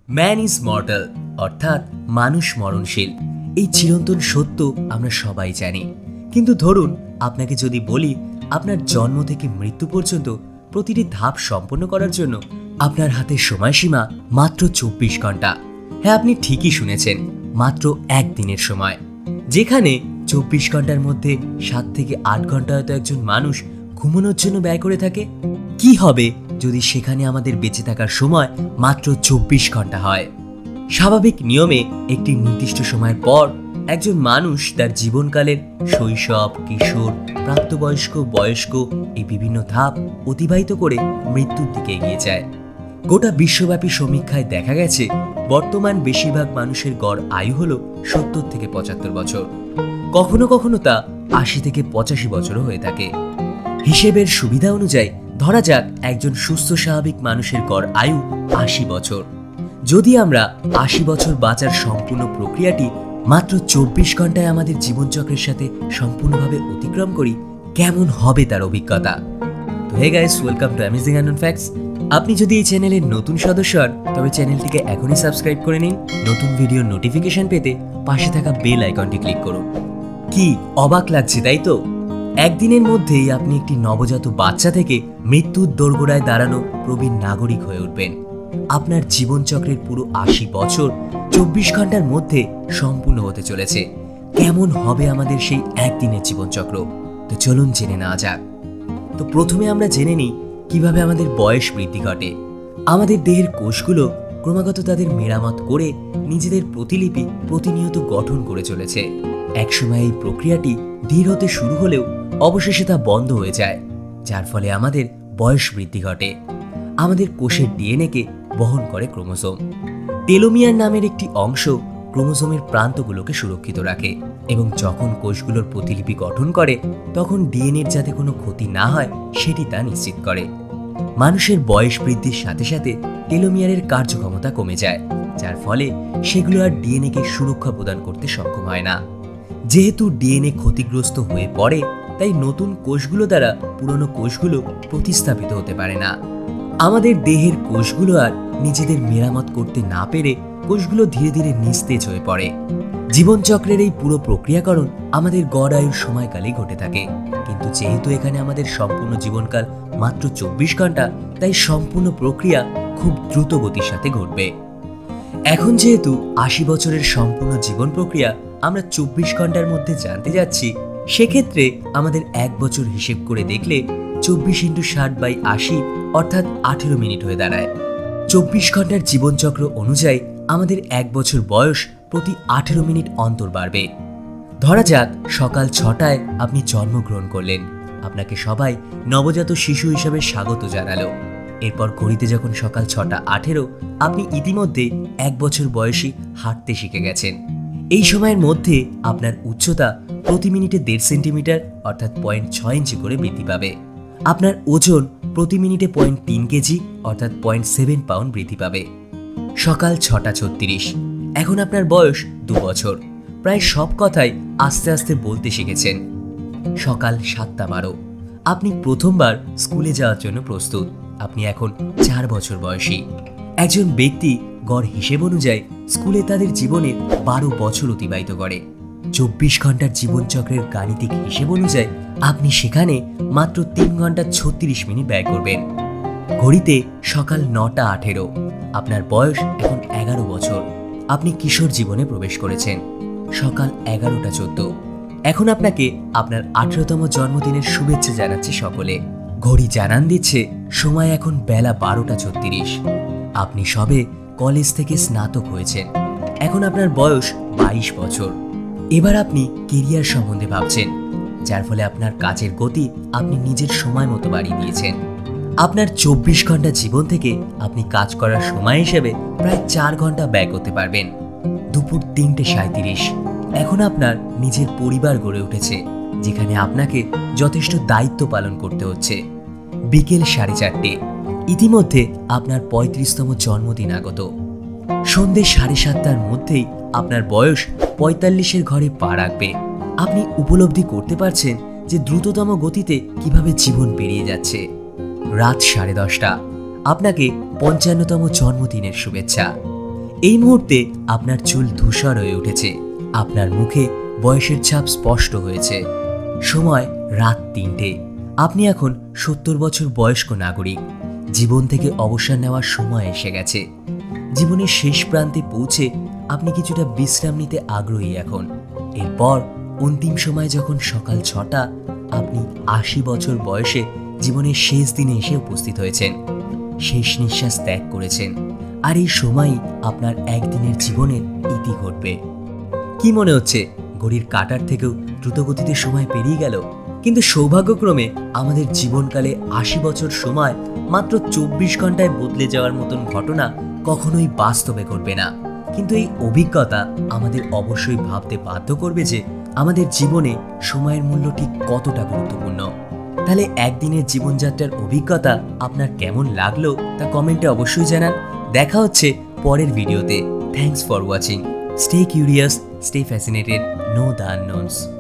Man is mortal অর্থাৎ মানুষ মরণশীল। এই চিরন্তন সত্য আমরা সবাই জানি, কিন্তু ধরুন আপনাকে যদি বলি আপনার জন্ম থেকে মৃত্যু পর্যন্ত প্রতিটি ধাপ সম্পন্ন করার জন্য আপনার হাতে সময়সীমা মাত্র 24 ঘন্টা। হ্যাঁ, আপনি ঠিকই শুনেছেন, মাত্র একদিনের সময়। যেখানে 24 ঘন্টার মধ্যে 7 থেকে 8 ঘন্টা হয়তো একজন মানুষ ঘুমানোর জন্য ব্যয় করে থাকে। কি হবে যদি সেখানে আমাদের বেঁচে থাকার সময় মাত্র 24 ঘন্টা হয়? স্বাভাবিক নিয়মে একটি নির্দিষ্ট সময়ের পর একজন মানুষ তার জীবনকালের শৈশব, কিশোর, প্রাপ্তবয়স্ক, বয়স্ক এই বিভিন্ন ধাপ অতিবাহিত করে মৃত্যুর দিকে এগিয়ে যায়। গোটা বিশ্বব্যাপী সমীক্ষায় দেখা গেছে বর্তমান বেশিরভাগ মানুষের গড় আয়ু হল 70 থেকে 75 বছর। কখনো কখনো তা 80 থেকে 85 বছরও হয়ে থাকে। হিসেবের সুবিধা অনুযায়ী ধরা যাক একজন সুস্থ স্বাভাবিক মানুষের গড় আয়ু 80 বছর। যদি আমরা 80 বছর বাঁচার সম্পূর্ণ প্রক্রিয়াটি মাত্র 24 ঘন্টায় আমাদের জীবনচক্রের সাথে সম্পূর্ণভাবে অতিক্রম করি, কেমন হবে তার অভিজ্ঞতা? তো hey guys, welcome to amazing unknown facts. আপনি যদি এই চ্যানেলের নতুন সদস্য হন তবে চ্যানেলটিকে এখনই সাবস্ক্রাইব করে নিন। নতুন ভিডিওর নোটিফিকেশন পেতে পাশে থাকা বেল আইকনটি ক্লিক করুন। কি অবাক লাগছে, তাই তো? একদিনের মধ্যেই আপনি একটি নবজাত বাচ্চা থেকে মৃত্যুর দোরগোড়ায় দাঁড়ানো প্রবীণ নাগরিক হয়ে উঠবেন। আপনার জীবনচক্রের পুরো 80 বছর 24 ঘন্টার মধ্যে সম্পূর্ণ হতে চলেছে। কেমন হবে আমাদের সেই একদিনের জীবনচক্র? তো চলুন জেনে নেওয়া যাক। তো প্রথমে আমরা জেনে নিই কিভাবে আমাদের বয়স বৃদ্ধি ঘটে। আমাদের দেহের কোষগুলো ক্রমাগত তাদের মেরামত করে নিজেদের প্রতিলিপি প্রতিনিয়ত গঠন করে চলেছে। একসময় এই প্রক্রিয়াটি ধীর হতে শুরু হলেও অবশেষে তা বন্ধ হয়ে যায়, যার ফলে আমাদের বয়স বৃদ্ধি ঘটে। আমাদের কোষের ডিএনএকে বহন করে ক্রোমোসোম। টেলোমিয়ার নামের একটি অংশ ক্রোমোসোমের প্রান্তগুলোকে সুরক্ষিত রাখে এবং যখন কোষগুলোর প্রতিলিপি গঠন করে তখন ডিএনএর যাতে কোনো ক্ষতি না হয় সেটি তা নিশ্চিত করে। মানুষের বয়স বৃদ্ধির সাথে সাথে টেলোমিয়ারের কার্যক্ষমতা কমে যায়, যার ফলে সেগুলো আর ডিএনএকে সুরক্ষা প্রদান করতে সক্ষম হয় না। যেহেতু ডিএনএ ক্ষতিগ্রস্ত হয়ে পড়ে, তাই নতুন কোষগুলো দ্বারা পুরনো কোষগুলো প্রতিস্থাপিত হতে পারে না। আমাদের দেহের কোষগুলো আর নিজেদের মেরামত করতে না পেরে কোষগুলো ধীরে ধীরে নিস্তেজ হয়ে পড়ে। জীবনচক্রের এই পুরো প্রক্রিয়াকরণ আমাদের গড় আয়ুর সময়কালেই ঘটে থাকে, কিন্তু যেহেতু এখানে আমাদের সম্পূর্ণ জীবনকাল মাত্র 24 ঘন্টা, তাই সম্পূর্ণ প্রক্রিয়া খুব দ্রুত গতির সাথে ঘটবে। এখন যেহেতু 80 বছরের সম্পূর্ণ জীবন প্রক্রিয়া আমরা 24 ঘন্টার মধ্যে জানতে যাচ্ছি, সেক্ষেত্রে আমাদের 1 বছর হিসেব করে দেখলে 24 × 60/80 অর্থাৎ 18 মিনিট হয়ে দাঁড়ায়। 24 ঘন্টার জীবনচক্র অনুযায়ী আমাদের 1 বছর বয়স প্রতি 18 মিনিট অন্তর বাড়বে। ধরা যাক সকাল 6টায় আপনি জন্মগ্রহণ করলেন। আপনাকে সবাই নবজাত শিশু হিসেবে স্বাগত জানালো। এরপর ঘড়িতে যখন সকাল 6:18, আপনি ইতিমধ্যে 1 বছর বয়সী হাঁটতে শিখে গেছেন। এই সময়ের মধ্যে আপনার উচ্চতা প্রতি মিনিটে 1.5 সেন্টিমিটার অর্থাৎ 0.6 ইঞ্চি করে বৃদ্ধি পাবে। আপনার ওজন প্রতি মিনিটে 0.3 কেজি অর্থাৎ 0.7 পাউন্ড বৃদ্ধি পাবে। সকাল 6:36, এখন আপনার বয়স 2 বছর। প্রায় সব কথাই আস্তে আস্তে বলতে শিখেছেন। সকাল 7:12, আপনি প্রথমবার স্কুলে যাওয়ার জন্য প্রস্তুত। আপনি এখন 4 বছর বয়সী। একজন ব্যক্তি গড় হিসেব অনুযায়ী স্কুলে তাদের জীবনের 12 বছর অতিবাহিত করে। 24 ঘন্টার জীবনচক্রের গাণিতিক হিসেব অনুযায়ী আপনি সেখানে মাত্র 3 ঘন্টা 36 মিনিট ব্যয় করবেন। ঘড়িতে সকাল 9:18, আপনার বয়স এখন 11 বছর। আপনি কিশোর জীবনে প্রবেশ করেছেন। সকাল 11:14, এখন আপনাকে আপনার 18তম জন্মদিনের শুভেচ্ছা জানাচ্ছে সকলে। ঘড়ি জানান দিচ্ছে সময় এখন বেলা 12:36। আপনি সবে কলেজ থেকে স্নাতক হয়েছেন। এখন আপনার বয়স 22 বছর। এবার আপনি কেরিয়ার সম্বন্ধে ভাবছেন, যার ফলে আপনার কাজের গতি আপনি নিজের সময় মতো বাড়িয়ে দিয়েছেন। আপনার 24 ঘন্টা জীবন থেকে আপনি কাজ করার সময় হিসেবে প্রায় 4 ঘন্টা ব্যয় করতে পারবেন। দুপুর 3:37, এখন আপনার নিজের পরিবার গড়ে উঠেছে, যেখানে আপনাকে যথেষ্ট দায়িত্ব পালন করতে হচ্ছে। বিকেল 4:30, ইতিমধ্যে আপনার 35তম জন্মদিন আগত। সন্ধ্যে 7:30টার মধ্যেই আপনার বয়স 45-এর ঘরে পা রাখবে। আপনি উপলব্ধি করতে পারছেন যে দ্রুততম গতিতে কিভাবে জীবন পেরিয়ে যাচ্ছে। রাত 10:30, আপনাকে 55তম জন্মদিনের শুভেচ্ছা। এই মুহূর্তে আপনার চুল ধূসর হয়ে উঠেছে, আপনার মুখে বয়সের ছাপ স্পষ্ট হয়েছে। সময় রাত 3টে। আপনি এখন 70 বছর বয়স্ক নাগরিক। জীবন থেকে অবসর নেওয়ার সময় এসে গেছে। জীবনের শেষ প্রান্তে পৌঁছে আপনি কিছুটা বিশ্রাম নিতে আগ্রহী এখন। এরপর অন্তিম সময় যখন সকাল 6টা, আপনি 80 বছর বয়সে জীবনের শেষ দিনে এসে উপস্থিত হয়েছেন। শেষ নিঃশ্বাস ত্যাগ করেছেন। আর এই সময়ই আপনার একদিনের জীবনের ইতি ঘটবে। কি মনে হচ্ছে ঘড়ির কাঁটার থেকেও দ্রুতগতিতে সময় পেরিয়ে গেল? কিন্তু সৌভাগ্যক্রমে আমাদের জীবনকালে 80 বছর সময় মাত্র 24 ঘন্টায় বদলে যাওয়ার মতন ঘটনা কখনোই বাস্তবে ঘটবে না। কিন্তু এই অভিজ্ঞতা আমাদের অবশ্যই ভাবতে বাধ্য করবে যে আমাদের জীবনে সময়ের মূল্য ঠিক কতটা গুরুত্বপূর্ণ। তাহলে একদিনের জীবনযাত্রার অভিজ্ঞতা আপনার কেমন লাগলো তা কমেন্টে অবশ্যই জানান। দেখা হচ্ছে পরের ভিডিওতে। Thanks for watching. Stay curious, stay fascinated, know the unknown's.